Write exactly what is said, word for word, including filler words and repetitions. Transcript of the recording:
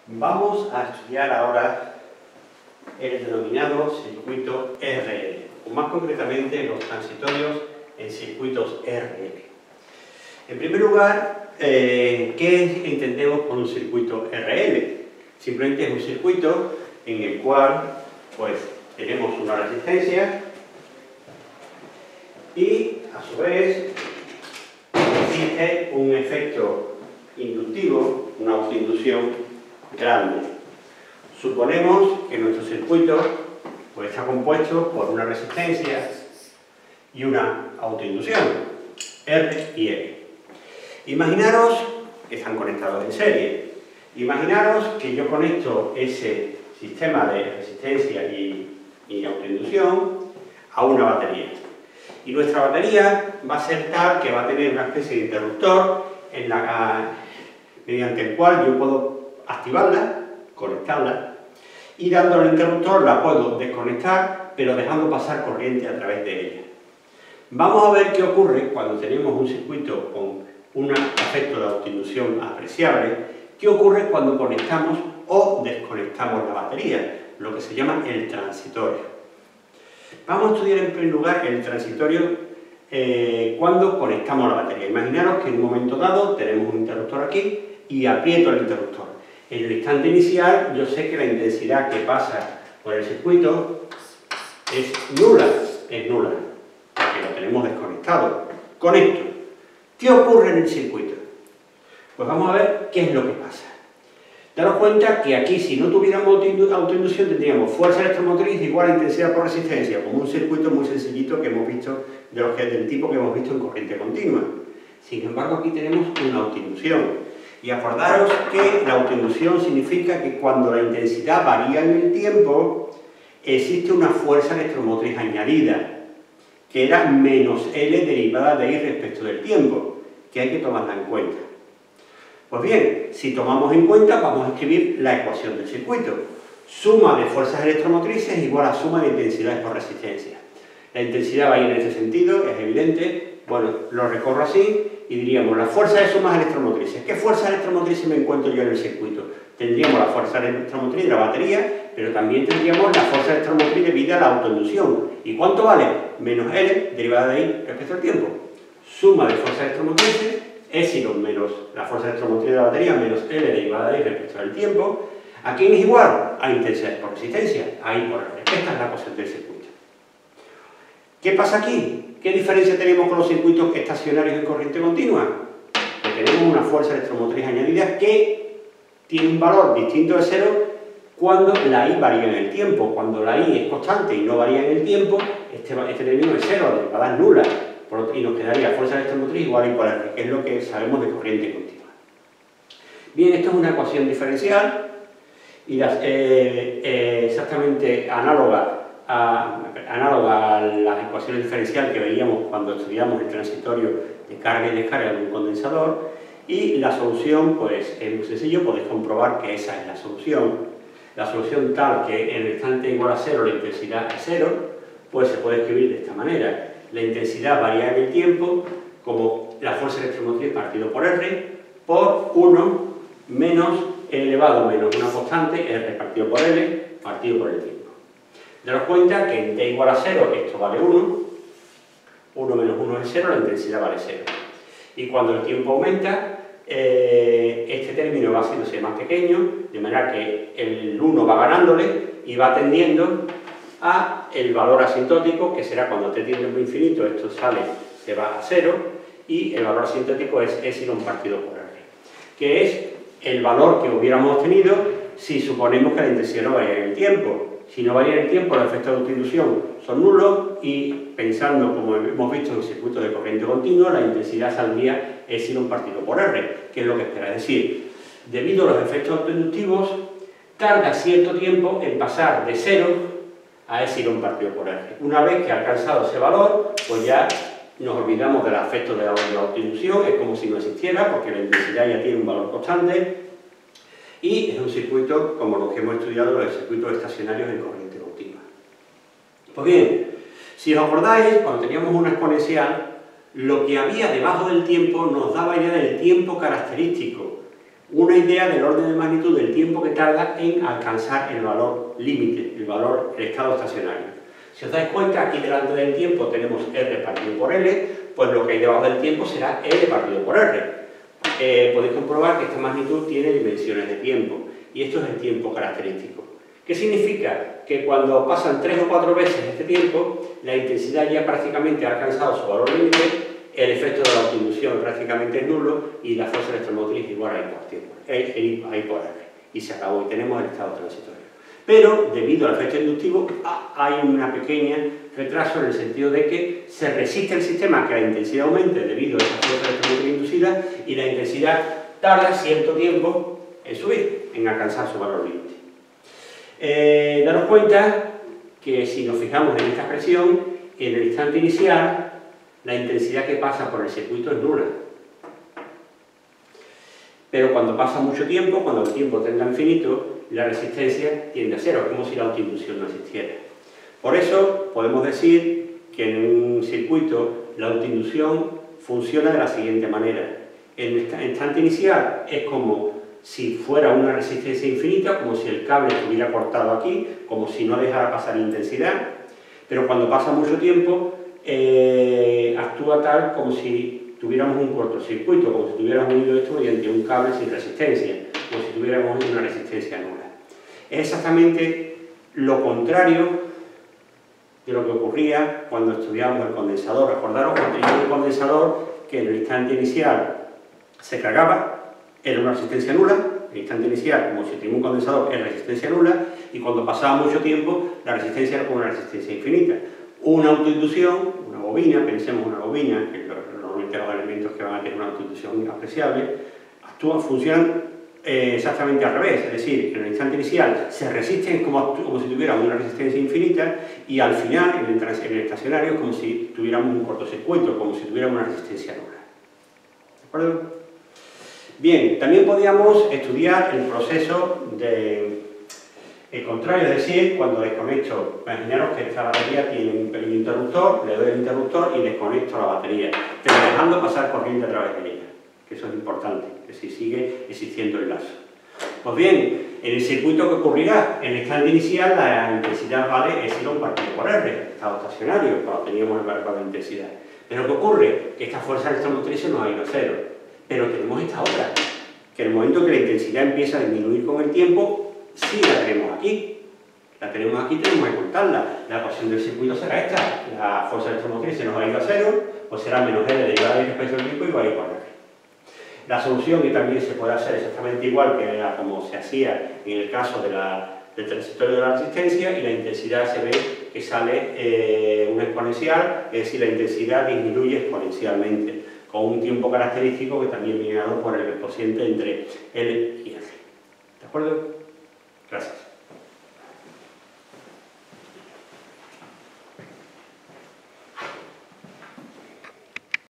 Vamos a estudiar ahora el denominado circuito R L, o más concretamente los transitorios en circuitos R L. En primer lugar, eh, ¿qué entendemos por un circuito R L? Simplemente es un circuito en el cual pues, tenemos una resistencia y, a su vez, existe un efecto inductivo, una autoinducción grande. Suponemos que nuestro circuito pues, está compuesto por una resistencia y una autoinducción, R y L. Imaginaros que están conectados en serie. Imaginaros que yo conecto ese sistema de resistencia y, y autoinducción a una batería. Y nuestra batería va a ser tal que va a tener una especie de interruptor en la, mediante el cual yo puedo activarla, conectarla, y dándole al interruptor la puedo desconectar, pero dejando pasar corriente a través de ella. Vamos a ver qué ocurre cuando tenemos un circuito con un efecto de autoinducción apreciable, qué ocurre cuando conectamos o desconectamos la batería, lo que se llama el transitorio. Vamos a estudiar en primer lugar el transitorio eh, cuando conectamos la batería. Imaginaros que en un momento dado tenemos un interruptor aquí y aprieto el interruptor. En el instante inicial yo sé que la intensidad que pasa por el circuito es nula, es nula, porque lo tenemos desconectado. Conecto. ¿Qué ocurre en el circuito? Pues vamos a ver qué es lo que pasa. Daros cuenta que aquí, si no tuviéramos autoinducción, tendríamos fuerza electromotriz igual a intensidad por resistencia, como un circuito muy sencillito que hemos visto, de los que, del tipo que hemos visto en corriente continua. Sin embargo, aquí tenemos una autoinducción. Y acordaros que la autoinducción significa que cuando la intensidad varía en el tiempo, existe una fuerza electromotriz añadida, que era menos L derivada de I respecto del tiempo, que hay que tomarla en cuenta. Pues bien, si tomamos en cuenta, vamos a escribir la ecuación del circuito. Suma de fuerzas electromotrices igual a suma de intensidades por resistencia. La intensidad va a ir en ese sentido, es evidente. Bueno, lo recorro así y diríamos la fuerza de sumas electromotrices. ¿Qué fuerza electromotriz me encuentro yo en el circuito? Tendríamos la fuerza electromotriz de la batería, pero también tendríamos la fuerza electromotriz debida a la autoinducción. ¿Y cuánto vale? Menos L derivada de I respecto al tiempo. Suma de fuerzas electromotrices, epsilon menos la fuerza electromotriz de la batería menos L derivada de I respecto al tiempo. ¿A quién es igual? A intensidad por resistencia, a I por R. Esta es la ecuación del circuito. ¿Qué pasa aquí? ¿Qué diferencia tenemos con los circuitos estacionarios en corriente continua? Que tenemos una fuerza electromotriz añadida que tiene un valor distinto de cero cuando la I varía en el tiempo. Cuando la I es constante y no varía en el tiempo, este, este término es cero, la derivada es nula, y nos quedaría fuerza electromotriz igual a I por R, que es lo que sabemos de corriente continua. Bien, esto es una ecuación diferencial y las, eh, eh, exactamente análoga A, análoga a las ecuaciones diferenciales que veíamos cuando estudiamos el transitorio de carga y descarga de un condensador, y la solución pues es muy sencillo, podéis comprobar que esa es la solución. La solución tal que en el instante igual a cero la intensidad es cero, pues se puede escribir de esta manera. La intensidad varía en el tiempo como la fuerza electromotriz partido por R por uno menos E elevado menos una constante, R partido por L partido por el tiempo. Daros cuenta que en t igual a cero esto vale uno, uno menos uno es cero, la intensidad vale cero. Y cuando el tiempo aumenta, eh, este término va haciéndose más pequeño, de manera que el uno va ganándole y va tendiendo a el valor asintótico, que será cuando t tiende a infinito, esto sale, se va a cero, y el valor asintótico es epsilon partido por R, que es el valor que hubiéramos obtenido si suponemos que la intensidad no varía en el tiempo. Si no varía en el tiempo, los efectos de autoinducción son nulos y, pensando como hemos visto en el circuito de corriente continua, la intensidad saldría epsilon partido por R, que es lo que espera. Es decir, debido a los efectos autoinductivos, tarda cierto tiempo en pasar de cero a epsilon partido por R. Una vez que ha alcanzado ese valor, pues ya nos olvidamos del efecto de la autoinducción, es como si no existiera, porque la intensidad ya tiene un valor constante. Y es un circuito como los que hemos estudiado, los circuitos estacionarios en corriente continua. Pues bien, si os acordáis, cuando teníamos una exponencial, lo que había debajo del tiempo nos daba idea del tiempo característico. una idea del orden de magnitud del tiempo que tarda en alcanzar el valor límite, el valor, el estado estacionario. Si os dais cuenta, aquí delante del tiempo tenemos R partido por L, pues lo que hay debajo del tiempo será L partido por R. Eh, podéis comprobar que esta magnitud tiene dimensiones de tiempo, y esto es el tiempo característico. ¿Qué significa? Que cuando pasan tres o cuatro veces este tiempo, la intensidad ya prácticamente ha alcanzado su valor límite, el efecto de la autoinducción prácticamente es nulo y la fuerza electromotriz igual a I por tiempo, a I por R. Y se acabó, y tenemos el estado transitorio. Pero, debido al efecto inductivo, hay un pequeño retraso en el sentido de que se resiste el sistema a que la intensidad aumente debido a esa fuerza electromotriz inducida y la intensidad tarda cierto tiempo en subir, en alcanzar su valor límite. Eh, daros cuenta que si nos fijamos en esta expresión, en el instante inicial, la intensidad que pasa por el circuito es nula. Pero cuando pasa mucho tiempo, cuando el tiempo tenga infinito, la resistencia tiende a cero, como si la autoinducción no existiera. Por eso podemos decir que en un circuito la autoinducción funciona de la siguiente manera. En el instante inicial es como si fuera una resistencia infinita, como si el cable estuviera cortado aquí, como si no dejara pasar intensidad, pero cuando pasa mucho tiempo eh, actúa tal como si tuviéramos un cortocircuito, como si tuviéramos unido esto mediante un cable sin resistencia, como si tuviéramos una resistencia nula. Es exactamente lo contrario de lo que ocurría cuando estudiábamos el condensador. Recordaros cuando teníamos el condensador que en el instante inicial se cargaba, era una resistencia nula, el instante inicial, como si teníamos un condensador, era resistencia nula, y cuando pasaba mucho tiempo, la resistencia era como una resistencia infinita. Una autoinducción, una bobina, pensemos en una bobina, que normalmente los elementos que van a tener una autoinducción apreciable, actúan, funcionan eh, exactamente al revés, es decir, en el instante inicial se resisten como, como si tuvieran una resistencia infinita, y al final, en el, en el estacionario, es como si tuviéramos un cortocircuito, como si tuviéramos una resistencia nula. ¿De acuerdo? Bien, también podríamos estudiar el proceso de el contrario, es decir, cuando desconecto, imaginaros que esta batería tiene un pequeño interruptor, le doy el interruptor y desconecto la batería, pero dejando pasar corriente a través de ella, que eso es importante, que si sigue existiendo el lazo. Pues bien, en el circuito que ocurrirá, en el instante inicial la intensidad vale epsilon partido por R, estado estacionario, cuando teníamos el valor de intensidad. Pero ¿qué ocurre? Que esta fuerza electromotriz se nos ha ido a cero. Pero tenemos esta otra, que en el momento que la intensidad empieza a disminuir con el tiempo, sí la tenemos aquí. La tenemos aquí, tenemos que contarla. La ecuación del circuito será esta. La fuerza electromotriz se nos ha ido a cero, pues será menos L derivada respecto al tiempo igual a I por R. La solución, que también se puede hacer exactamente igual que era como se hacía en el caso de la, del transitorio de la resistencia, y la intensidad se ve que sale eh, una exponencial, es decir, la intensidad disminuye exponencialmente, con un tiempo característico que también viene dado por el cociente entre L y R. ¿De acuerdo? Gracias.